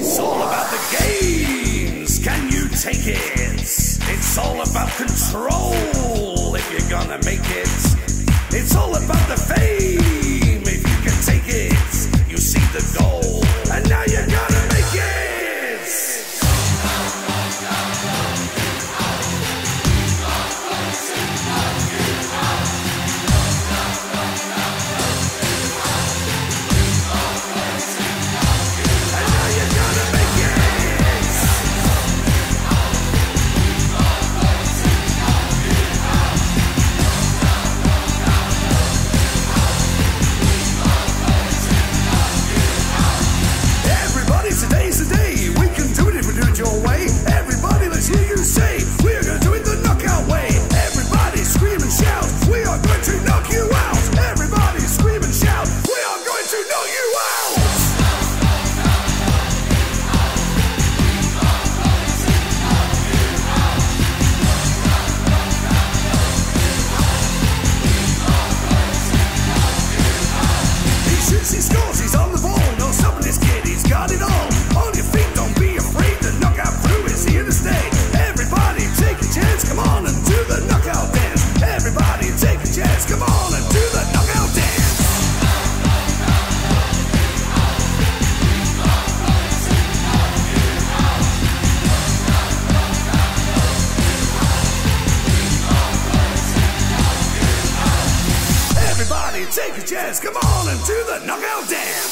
It's all about the games. Can you take it? It's all about control if you're gonna make it. It's all about the fame if you can take it. You see the goal, and now you're gonna make it. Today's the day, we can do it if we do it your way. Everybody, let's hear you say, we are going to do it the knockout way. Everybody scream and shout, we are going to knock you out. Everybody scream and shout, we are going to knock you out. He shoots, he scores, he's on the ball. No stopping this kid, he's got it all. On your feet, don't be afraid. The knockout crew is here to stay. Everybody take a chance, come on and do the knockout dance. Everybody take a chance, come on and do the knockout dance. Everybody take a chance, come on and do the knockout dance.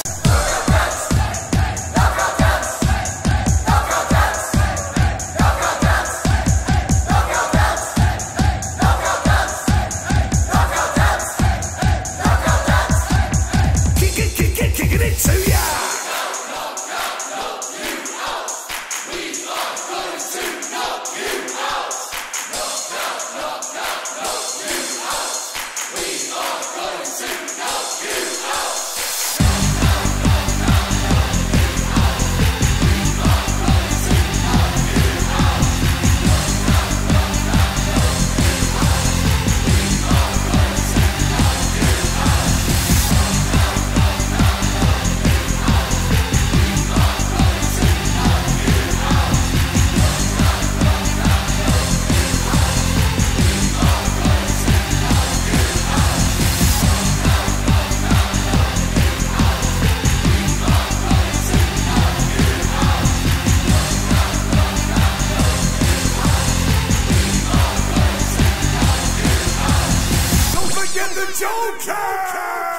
Get the Joker!